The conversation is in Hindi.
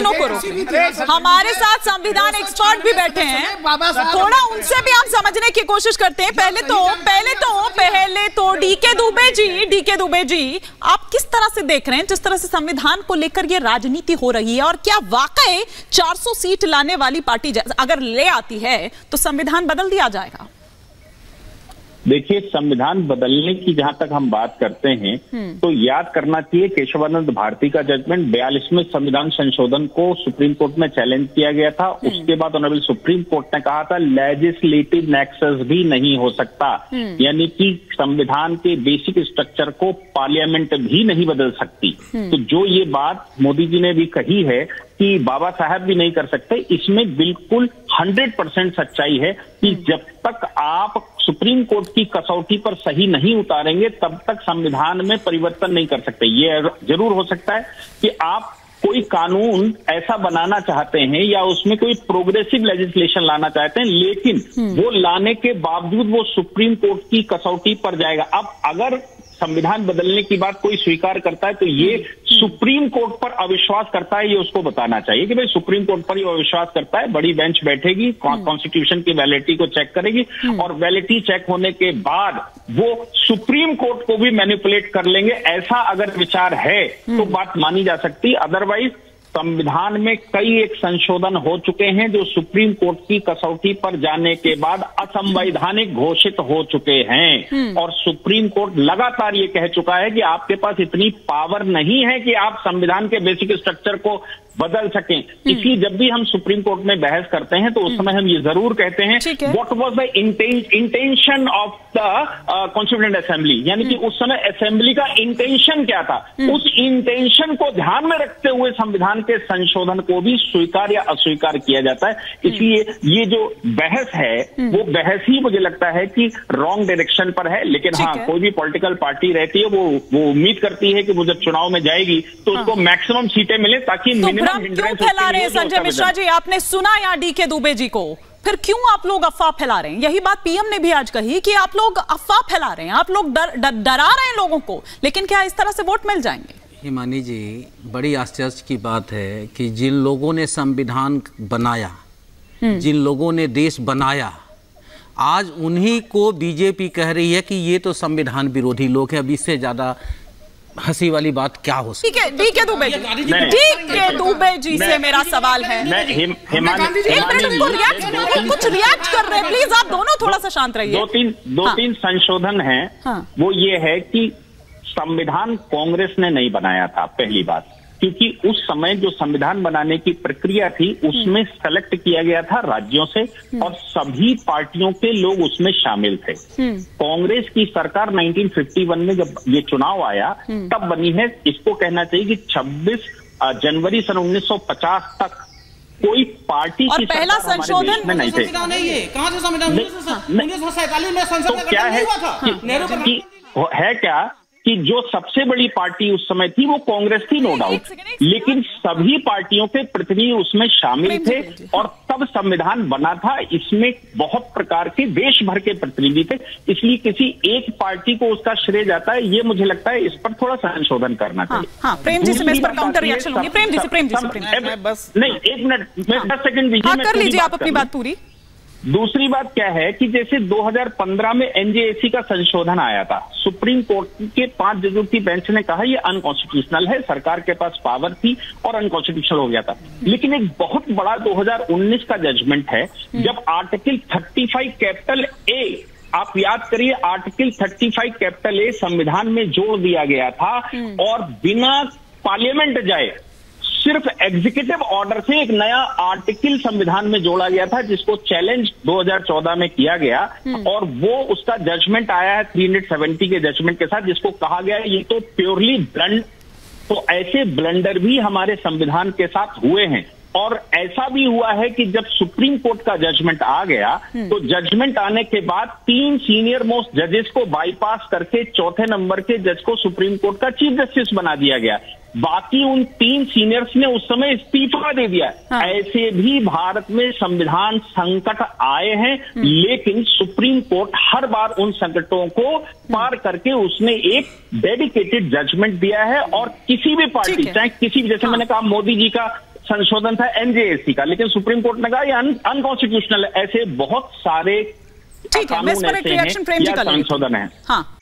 तीनों को रोकें। हमारे साथ संविधान एक्सपर्ट भी बैठे हैं, थोड़ा उनसे भी आप समझने की कोशिश करते हैं। पहले तो डीके दुबे जी, आप किस तरह से देख रहे हैं जिस तरह से संविधान को लेकर ये राजनीति हो रही है, और क्या वाकई 400 सीट लाने वाली पार्टी अगर ले आती है तो संविधान बदल दिया जाएगा? देखिए, संविधान बदलने की जहां तक हम बात करते हैं तो याद करना चाहिए केशवानंद भारती का जजमेंट 42वें संविधान संशोधन को सुप्रीम कोर्ट में चैलेंज किया गया था। उसके बाद ऑनरेबल सुप्रीम कोर्ट ने कहा था लेजिस्लेटिव नेक्सस भी नहीं हो सकता, यानी कि संविधान के बेसिक स्ट्रक्चर को पार्लियामेंट भी नहीं बदल सकती। तो जो ये बात मोदी जी ने भी कही है कि बाबा साहब भी नहीं कर सकते, इसमें बिल्कुल 100% सच्चाई है कि जब तक आप सुप्रीम कोर्ट की कसौटी पर सही नहीं उतारेंगे तब तक संविधान में परिवर्तन नहीं कर सकते। ये जरूर हो सकता है कि आप कोई कानून ऐसा बनाना चाहते हैं या उसमें कोई प्रोग्रेसिव लेजिस्लेशन लाना चाहते हैं, लेकिन वो लाने के बावजूद वो सुप्रीम कोर्ट की कसौटी पर जाएगा। अब अगर संविधान बदलने की बात कोई स्वीकार करता है तो ये सुप्रीम कोर्ट पर अविश्वास करता है, ये उसको बताना चाहिए कि भाई सुप्रीम कोर्ट पर ही अविश्वास करता है। बड़ी बेंच बैठेगी, कॉन्स्टिट्यूशन की वैलिडिटी को चेक करेगी और वैलिडिटी चेक होने के बाद वो सुप्रीम कोर्ट को भी मैनिपुलेट कर लेंगे। ऐसा अगर विचार है तो बात मानी जा सकती है, अदरवाइज संविधान में कई एक संशोधन हो चुके हैं जो सुप्रीम कोर्ट की कसौटी पर जाने के बाद असंवैधानिक घोषित हो चुके हैं। और सुप्रीम कोर्ट लगातार ये कह चुका है कि आपके पास इतनी पावर नहीं है कि आप संविधान के बेसिक स्ट्रक्चर को बदल सकें। इसलिए जब भी हम सुप्रीम कोर्ट में बहस करते हैं तो उस समय हम ये जरूर कहते हैं what was the intention of the constituent assembly, यानी कि उस समय असेंबली का इंटेंशन क्या था। उस इंटेंशन को ध्यान में रखते हुए संविधान के संशोधन को भी स्वीकार या अस्वीकार किया जाता है। इसलिए ये जो बहस है वो बहस ही मुझे लगता है कि रॉन्ग डायरेक्शन पर है। लेकिन हाँ, कोई भी पॉलिटिकल पार्टी रहती है वो उम्मीद करती है कि वो जब चुनाव में जाएगी तो उसको मैक्सिमम सीटें मिले ताकि क्यों फैला रहे हैं संजय मिश्रा जी? आपने सुना यहाँ डीके दुबे जी को, फिर क्यों आप लोग अफवाह फैला रहे हैं? यही बात पीएम ने भी आज कही कि आप लोग अफवाह फैला रहे हैं, आप लोग डरा रहे हैं लोगों को, लेकिन क्या इस तरह से वोट मिल जाएंगे? हिमानी जी, बड़ी आश्चर्य की बात है कि जिन लोगों ने संविधान बनाया, जिन लोगों ने देश बनाया, आज उन्हीं को बीजेपी कह रही है कि ये तो संविधान विरोधी लोग हैं। अब इससे ज्यादा हंसी वाली बात क्या हो सकती है? डीके दुबे जी से मेरा सवाल है, कुछ रिएक्ट कर रहे हैं, प्लीज आप दोनों थोड़ा सा शांत रहिए। दो तीन संशोधन हैं। वो ये है कि संविधान कांग्रेस ने नहीं बनाया था, पहली बात, क्योंकि उस समय जो संविधान बनाने की प्रक्रिया थी उसमें सेलेक्ट किया गया था राज्यों से और सभी पार्टियों के लोग उसमें शामिल थे। कांग्रेस की सरकार 1951 में जब ये चुनाव आया तब बनी है। इसको कहना चाहिए कि 26 जनवरी सन 1950 तक कोई पार्टी की पहला संशोधन में नहीं थे। कहां से संविधान? 1947 में संसद तो क्या है क्या कि जो सबसे बड़ी पार्टी उस समय थी वो कांग्रेस थी, नो डाउट, लेकिन सभी पार्टियों के प्रतिनिधि उसमें शामिल थे और तब संविधान बना था। इसमें बहुत प्रकार के देश भर के प्रतिनिधि थे, इसलिए किसी एक पार्टी को उसका श्रेय जाता है। ये मुझे लगता है इस पर थोड़ा संशोधन करना चाहिए। हाँ, प्रेम जी से मैं इस पर काउंटर रिएक्शन लूंगी। प्रेम जी से बस नहीं, 1 मिनट, 10 सेकंड दीजिए, कर लीजिए आप अपनी बात पूरी। दूसरी बात क्या है कि जैसे 2015 में एनजेएसी का संशोधन आया था, सुप्रीम कोर्ट के 5 जजों की बेंच ने कहा ये अनकॉन्स्टिट्यूशनल है, सरकार के पास पावर थी और अनकॉन्स्टिट्यूशनल हो गया था। लेकिन एक बहुत बड़ा 2019 का जजमेंट है जब आर्टिकल 35 कैपिटल ए, आप याद करिए, आर्टिकल 35 कैपिटल ए संविधान में जोड़ दिया गया था और बिना पार्लियामेंट जाए सिर्फ एग्जीक्यूटिव ऑर्डर से एक नया आर्टिकल संविधान में जोड़ा गया था जिसको चैलेंज 2014 में किया गया और वो उसका जजमेंट आया है 370 के जजमेंट के साथ, जिसको कहा गया है ये तो प्योरली ब्लंड। तो ऐसे ब्लंडर भी हमारे संविधान के साथ हुए हैं और ऐसा भी हुआ है कि जब सुप्रीम कोर्ट का जजमेंट आ गया तो जजमेंट आने के बाद 3 सीनियर मोस्ट जजेस को बाईपास करके चौथे नंबर के जज को सुप्रीम कोर्ट का चीफ जस्टिस बना दिया गया। बाकी उन 3 सीनियर्स ने उस समय इस्तीफा दे दिया। ऐसे भी भारत में संविधान संकट आए हैं, लेकिन सुप्रीम कोर्ट हर बार उन संकटों को पार करके उसने एक डेडिकेटेड जजमेंट दिया है। और किसी भी पार्टी, चाहे किसी भी, जैसे मैंने कहा मोदी जी का संशोधन था एनजेएसी का, लेकिन सुप्रीम कोर्ट ने कहा ये अनकॉन्स्टिट्यूशनल है। ऐसे बहुत सारे ठीक है, मैं इस पर एक रिएक्शन फ्रेम जी का संशोधन है। हाँ